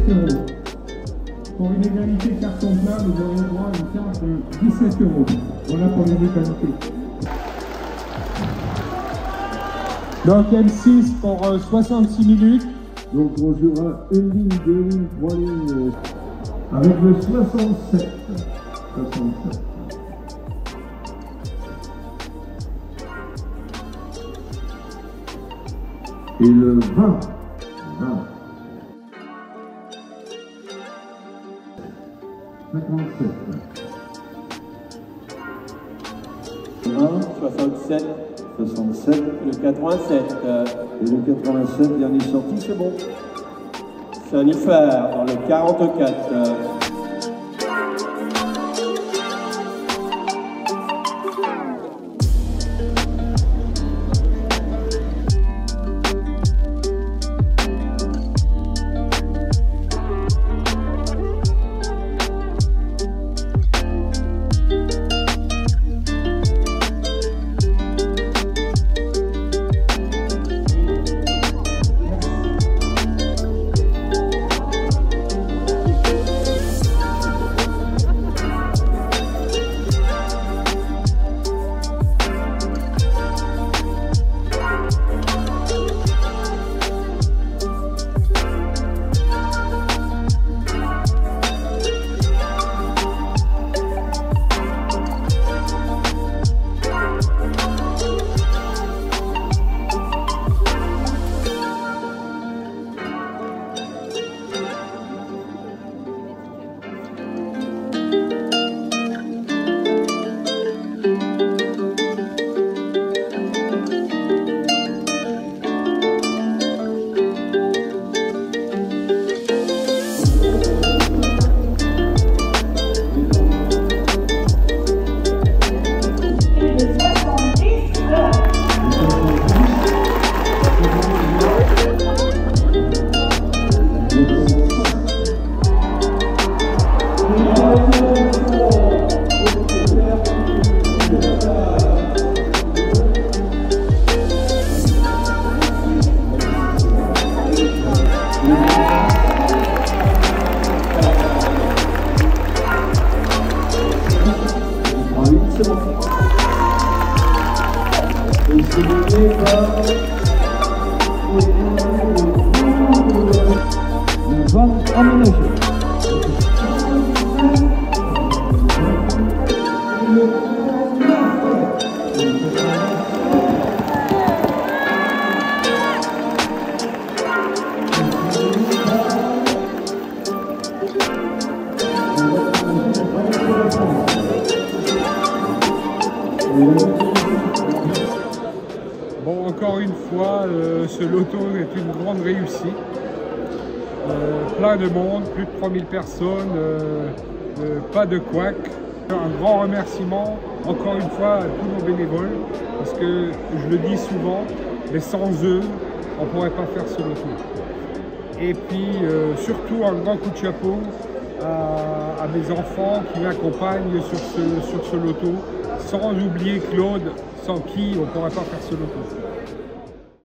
€. Pour une égalité carton plat, vous aurez droit à une carte de 17 €. Voilà pour les égalités. Donc M6 pour 66 minutes. Donc on jouera une ligne, deux lignes, trois lignes. Avec le 67. 67. Et le 20. 20. 57. 1, 67. 67. Le 87. Et le 87, dernier sorti, c'est bon. Saint-Niffer dans le 44. C'est bon. Et c'est donné par le vent aménagé. Bon, encore une fois, ce loto est une grande réussite. Plein de monde, plus de 3000 personnes, pas de couac. Un grand remerciement, encore une fois, à tous nos bénévoles, parce que je le dis souvent, mais sans eux, on ne pourrait pas faire ce loto. Et puis, surtout, un grand coup de chapeau à mes enfants qui m'accompagnent sur ce loto, sans oublier Claude, sans qui on ne pourrait pas faire ce loto.